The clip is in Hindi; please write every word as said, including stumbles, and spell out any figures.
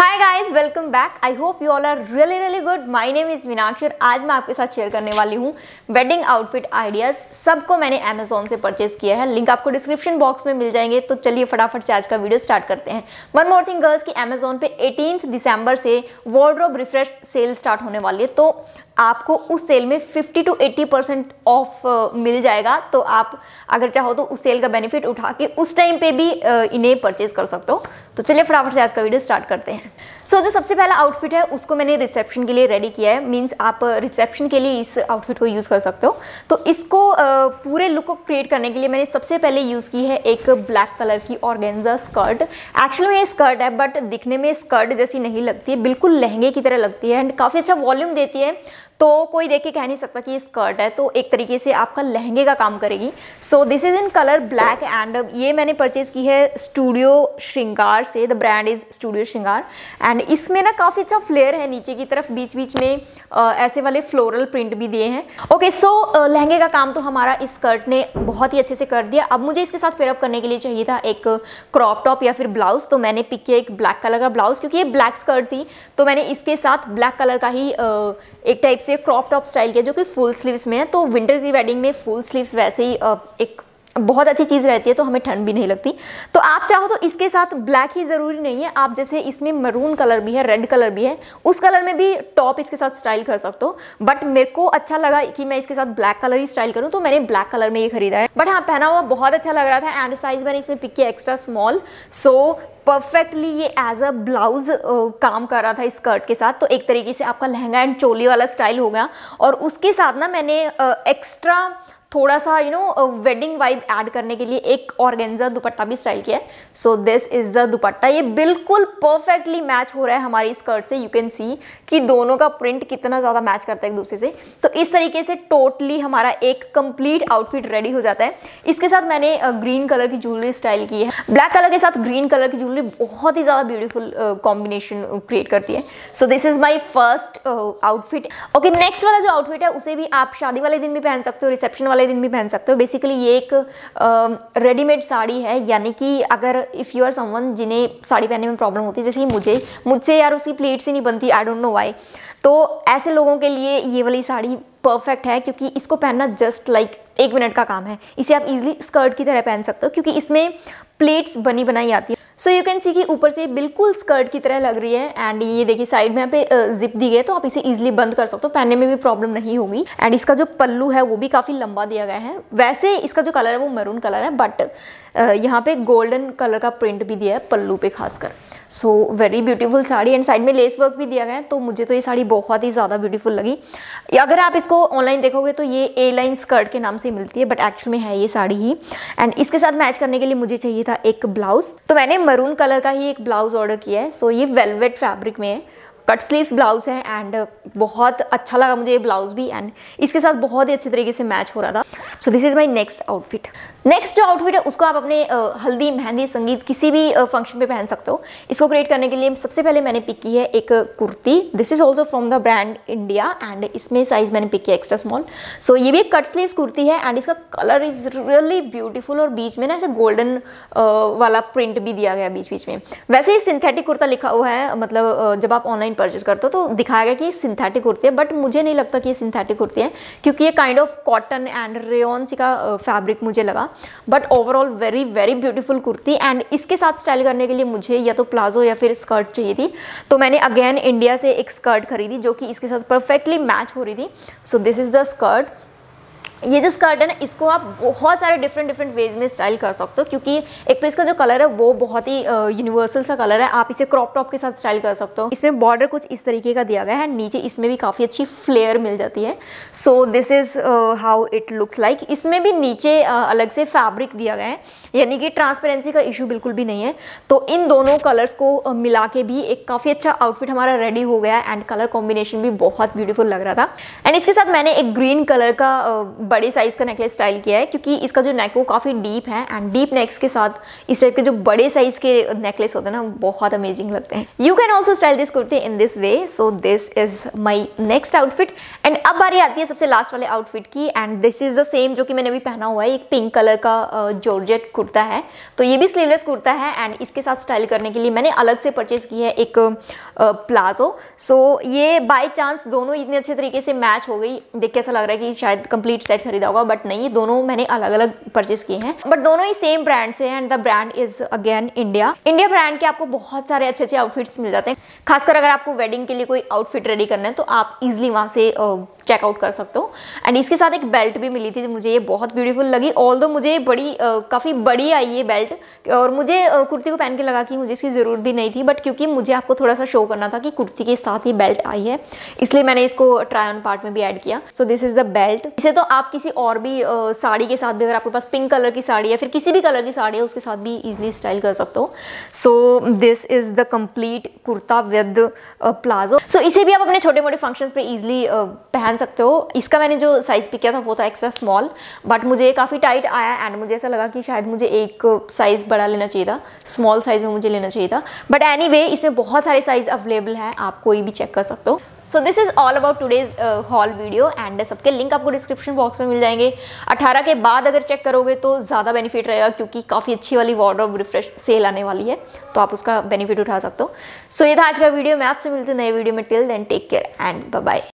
Hi guys, welcome back. I hope you all are really really good. My name is Meenakshi और आज मैं आपके साथ शेयर करने वाली हूँ वेडिंग आउटफिट आइडियाज। सबको मैंने अमेजोन से परचेज किया है, लिंक आपको डिस्क्रिप्शन बॉक्स में मिल जाएंगे। तो चलिए फटाफट से आज का वीडियो स्टार्ट करते हैं। वन मोर थिंग गर्ल्स की अमेजोन पे एटीन्थ दिसंबर से वार्डरोब रिफ्रेश सेल स्टार्ट होने वाली है, तो आपको उस सेल में fifty to eighty percent off मिल जाएगा। तो आप अगर चाहो तो उस सेल का बेनिफिट उठा के उस टाइम पे भी uh, इन्हें परचेज कर सकते हो। तो चलिए फटाफट से आज का वीडियो स्टार्ट करते हैं। सो so, जो सबसे पहला आउटफिट है उसको मैंने रिसेप्शन के लिए रेडी किया है। मींस आप रिसेप्शन के लिए इस आउटफिट को यूज़ कर सकते हो। तो इसको uh, पूरे लुक को क्रिएट करने के लिए मैंने सबसे पहले यूज़ की है एक ब्लैक कलर की ऑर्गेन्जा स्कर्ट। एक्चुअली में ये स्कर्ट है बट दिखने में स्कर्ट जैसी नहीं लगती है, बिल्कुल लहंगे की तरह लगती है एंड काफ़ी अच्छा वॉल्यूम देती है। तो कोई देख के कह नहीं सकता कि ये स्कर्ट है, तो एक तरीके से आपका लहंगे का काम करेगी। So this is in colour black and ये मैंने परचेज की है स्टूडियो श्रृंगार से। The brand is studio Shringar and इसमें ना काफ़ी अच्छा फ्लेयर है नीचे की तरफ, बीच बीच में आ, ऐसे वाले फ्लोरल प्रिंट भी दिए हैं। ओके सो लहंगे का काम तो हमारा इस स्कर्ट ने बहुत ही अच्छे से कर दिया। अब मुझे इसके साथ पेयरअप करने के लिए चाहिए था एक क्रॉप टॉप या फिर ब्लाउज। तो मैंने पिक किया एक ब्लैक कलर का ब्लाउज, क्योंकि ये ब्लैक स्कर्ट थी तो मैंने इसके साथ ब्लैक कलर का ही आ, एक टाइप से क्रॉप टॉप स्टाइल किया जो कि फुल स्लीव्स में है। तो विंटर की वेडिंग में फुल स्लीव्स वैसे ही एक बहुत अच्छी चीज़ रहती है, तो हमें ठंड भी नहीं लगती। तो आप चाहो तो इसके साथ ब्लैक ही ज़रूरी नहीं है, आप जैसे इसमें मरून कलर भी है, रेड कलर भी है, उस कलर में भी टॉप इसके साथ स्टाइल कर सकते हो। बट मेरे को अच्छा लगा कि मैं इसके साथ ब्लैक कलर ही स्टाइल करूँ, तो मैंने ब्लैक कलर में ये खरीदा है। बट हाँ, पहना हुआ बहुत अच्छा लग रहा था एंड साइज मैंने इसमें पिक किया एक्स्ट्रा स्मॉल। सो परफेक्टली ये एज अ ब्लाउज काम कर रहा था इस स्कर्ट के साथ। तो एक तरीके से आपका लहंगा एंड चोली वाला स्टाइल हो गया। और उसके साथ ना मैंने एक्स्ट्रा थोड़ा सा you know wedding vibe add करने के लिए एक ऑर्गेन्जा दुपट्टा भी स्टाइल किया है। So this is the dupatta. ये बिल्कुल परफेक्टली मैच हो रहा है हमारी स्कर्ट से। यू कैन सी कि दोनों का प्रिंट कितना ज़्यादा मैच करता है एक दूसरे से। तो इस तरीके से टोटली हमारा एक कंप्लीट आउटफिट रेडी हो जाता है। इसके साथ मैंने ग्रीन कलर की ज्वेलरी स्टाइल की है। ब्लैक कलर के साथ ग्रीन कलर की ज्वेलरी बहुत ही ज़्यादा ब्यूटीफुल कॉम्बिनेशन क्रिएट करती है। So this is my first outfit. Okay, next वाला जो आउटफिट है उसे भी आप शादी वाले दिन भी पहन सकते हो, रिसेप्शन वाले दिन भी पहन सकते हो। बेसिकली ये एक रेडीमेड uh, साड़ी है, यानी कि अगर इफ़ यू आर समवन जिन्हें साड़ी पहनने में प्रॉब्लम होती है, जैसे कि मुझे मुझसे यार उसकी प्लेट्स ही नहीं बनती, आई डोंट नो व्हाई, तो ऐसे लोगों के लिए ये वाली साड़ी परफेक्ट है, क्योंकि इसको पहनना जस्ट लाइक एक मिनट का काम है। इसे आप इजीली स्कर्ट की तरह पहन सकते हो क्योंकि इसमें प्लेट्स बनी बनाई आती है। सो यू कैन सी कि ऊपर से बिल्कुल स्कर्ट की तरह लग रही है एंड ये देखिए साइड में यहाँ पे जिप दी गई है, तो आप इसे इजीली बंद कर सकते हो, पहनने में भी प्रॉब्लम नहीं होगी। एंड इसका जो पल्लू है वो भी काफ़ी लंबा दिया गया है। वैसे इसका जो कलर है वो मैरून कलर है, बट यहाँ पे गोल्डन कलर का प्रिंट भी दिया है पल्लू पे खासकर। So very beautiful sari and side में लेस वर्क भी दिया गया है। तो मुझे तो ये साड़ी बहुत ही ज़्यादा ब्यूटीफुल लगी। अगर आप इसको ऑनलाइन देखोगे तो ये ए लाइन स्कर्ट के नाम से मिलती है, बट एक्चुअल में है ये साड़ी ही। एंड इसके साथ मैच करने के लिए मुझे चाहिए था एक ब्लाउज, तो मैंने मरून कलर का ही एक ब्लाउज ऑर्डर किया है। सो ये वेलवेट फैब्रिक में है, कट स्लीव्स ब्लाउज है एंड बहुत अच्छा लगा मुझे ये ब्लाउज भी एंड इसके साथ बहुत ही अच्छे तरीके से मैच हो रहा था। So this is my next outfit. Next जो आउटफिट है उसको आप अपने uh, हल्दी, मेहंदी, संगीत किसी भी फंक्शन uh, पे पहन सकते हो। इसको क्रिएट करने के लिए सबसे पहले मैंने पिक की है एक kurti. This is also from the brand India and इसमें साइज मैंने पिक किया एक्स्ट्रा स्मॉल। सो ये भी एक कट स्लीव्स कुर्ती है एंड इसका कलर इज रियली ब्यूटीफुल और बीच में ना ऐसे गोल्डन uh, वाला प्रिंट भी दिया गया बीच बीच में। वैसे ही सिंथेटिक कुर्ता लिखा हुआ है, मतलब uh, जब आप ऑनलाइन परचेज करते हो तो दिखाया गया कि ये सिंथेटिक कुर्ती है, बट मुझे नहीं लगता कि ये सिंथेटिक कुर्ती है क्योंकि ये kind of cotton and rayon का फैब्रिक मुझे लगा। But overall very very beautiful kurti and इसके साथ स्टाइल करने के लिए मुझे या तो प्लाजो या फिर स्कर्ट चाहिए थी। तो मैंने अगेन इंडिया से एक स्कर्ट खरीदी जो कि इसके साथ परफेक्टली मैच हो रही थी। So this is the skirt. ये जो स्कर्ट है ना, इसको आप बहुत सारे डिफरेंट डिफरेंट वेज में स्टाइल कर सकते हो, क्योंकि एक तो इसका जो कलर है वो बहुत ही यूनिवर्सल सा कलर है। आप इसे क्रॉप टॉप के साथ स्टाइल कर सकते हो। इसमें बॉर्डर कुछ इस तरीके का दिया गया है, नीचे इसमें भी काफ़ी अच्छी फ्लेयर मिल जाती है। So this is how it looks like. इसमें भी नीचे uh, अलग से फैब्रिक दिया गया है, यानी कि ट्रांसपेरेंसी का इशू बिल्कुल भी नहीं है। तो इन दोनों कलर्स को uh, मिला के भी एक काफ़ी अच्छा आउटफिट हमारा रेडी हो गया एंड कलर कॉम्बिनेशन भी बहुत ब्यूटीफुल लग रहा था। एंड इसके साथ मैंने एक ग्रीन कलर का बड़े साइज का नेकलेस स्टाइल किया है क्योंकि इसका जो नेक वो काफ़ी डीप है एंड डीप नेक्स के साथ इस टाइप के जो बड़े साइज के नेकलेस होते हैं ना बहुत अमेजिंग लगते हैं। You can also style this kurti in this way. So this is my next outfit and अब बारी आती है सबसे लास्ट वाले आउटफिट की and this is the same जो कि मैंने अभी पहना हुआ है। एक पिंक कलर का जॉर्जेट कुर्ता है, तो ये भी स्लीवलेस कुर्ता है एंड इसके साथ स्टाइल करने के लिए मैंने अलग से परचेज की है एक प्लाजो। सो ये बाय चांस दोनों इतने अच्छे तरीके से मैच हो गई, देख के ऐसा लग रहा है कि शायद कंप्लीट सेट खरीदा होगा, बट नहीं, दोनों मैंने अलग अलग परचेज किए हैं बट दोनों ही सेम ब्रांड से and the brand is again India. India brand के आपको बहुत सारे अच्छे अच्छे आउटफिट्स मिल जाते हैं, खासकर अगर आपको वेडिंग के लिए कोई आउटफिट रेडी करना है तो आप इजिली वहाँ से चेकआउट कर सकते हो। एंड इसके साथ एक बेल्ट भी मिली थी, मुझे ये बहुत ब्यूटीफुल लगी। ऑल्दो मुझे बड़ी uh, काफ़ी बड़ी आई ये बेल्ट और मुझे uh, कुर्ती को पहन के लगा कि मुझे इसकी ज़रूरत भी नहीं थी, बट क्योंकि मुझे आपको थोड़ा सा शो करना था कि कुर्ती के साथ ही बेल्ट आई है इसलिए मैंने इसको ट्राई ऑन पार्ट में भी ऐड किया। So this is the belt. इसे तो आप किसी और भी uh, साड़ी के साथ भी, अगर आपके पास पिंक कलर की साड़ी है फिर किसी भी कलर की साड़ी है उसके साथ भी ईजिली स्टाइल कर सकते हो। So this is the complete kurta with palazzo. So इसे भी आप अपने छोटे मोटे फंक्शंस पे ईजिली uh, पहन सकते हो। इसका मैंने जो साइज़ पिक किया था वो था एक्स्ट्रा स्मॉल, बट मुझे काफ़ी टाइट आया एंड मुझे ऐसा लगा कि शायद मुझे एक साइज़ बड़ा लेना चाहिए था, स्मॉल साइज़ में मुझे लेना चाहिए था। बट एनीवे इसमें बहुत सारे साइज़ अवेलेबल हैं, आप कोई भी चेक कर सकते हो। So this is all about today's haul video and सबके लिंक आपको डिस्क्रिप्शन बॉक्स में मिल जाएंगे। अठारह के बाद अगर चेक करोगे तो ज़्यादा बेनिफिट रहेगा क्योंकि काफ़ी अच्छी वाली वार्डरोब रिफ्रेश सेल आने वाली है, तो आप उसका बेनिफिट उठा सकते हो। सो so, ये था आज का वीडियो। मैं आपसे मिलती हूँ नए वीडियो में। Till then take care and bye bye.